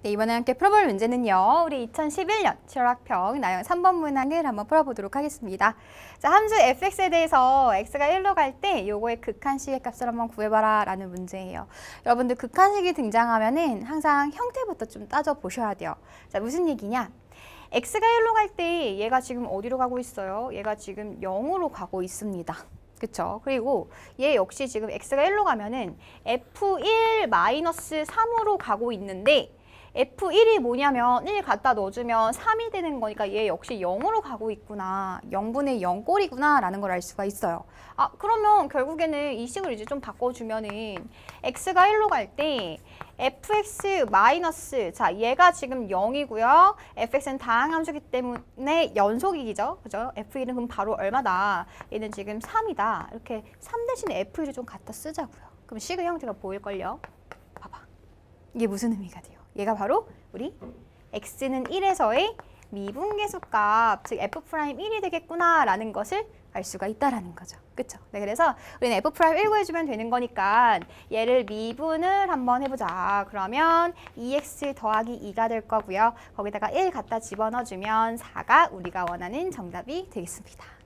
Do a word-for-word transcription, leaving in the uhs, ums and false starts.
네, 이번에 함께 풀어볼 문제는요. 우리 이천십일 년 칠월 학평 나형 삼 번 문항을 한번 풀어보도록 하겠습니다. 자, 함수 fx에 대해서 x가 일로 갈 때 요거의 극한식의 값을 한번 구해봐라 라는 문제예요. 여러분들 극한식이 등장하면은 항상 형태부터 좀 따져보셔야 돼요. 자, 무슨 얘기냐? x가 일로 갈 때 얘가 지금 어디로 가고 있어요? 얘가 지금 영으로 가고 있습니다. 그쵸? 그리고 얘 역시 지금 x가 일로 가면은 에프 일 마이너스 삼으로 가고 있는데 에프 일이 뭐냐면 일 갖다 넣어주면 삼이 되는 거니까 얘 역시 영으로 가고 있구나. 영분의 영 꼴이구나 라는 걸 알 수가 있어요. 아, 그러면 결국에는 이 식을 이제 좀 바꿔주면은 x가 일로 갈 때 에프엑스 마이너스, 자, 얘가 지금 영이고요. 에프엑스는 다항함수기 때문에 연속이죠. 그죠? 에프 일은 그럼 바로 얼마다? 얘는 지금 삼이다. 이렇게 삼 대신에 에프 일을 좀 갖다 쓰자고요. 그럼 식의 형태가 보일걸요? 봐봐. 이게 무슨 의미가 돼요? 얘가 바로 우리 x는 일에서의 미분계수값, 즉 에프 일이 되겠구나 라는 것을 알 수가 있다라는 거죠. 그쵸? 네, 그래서 우리는 에프 일 구해주면 되는 거니까 얘를 미분을 한번 해보자. 그러면 이 엑스 더하기 이가 될 거고요. 거기다가 일 갖다 집어넣어주면 사가 우리가 원하는 정답이 되겠습니다.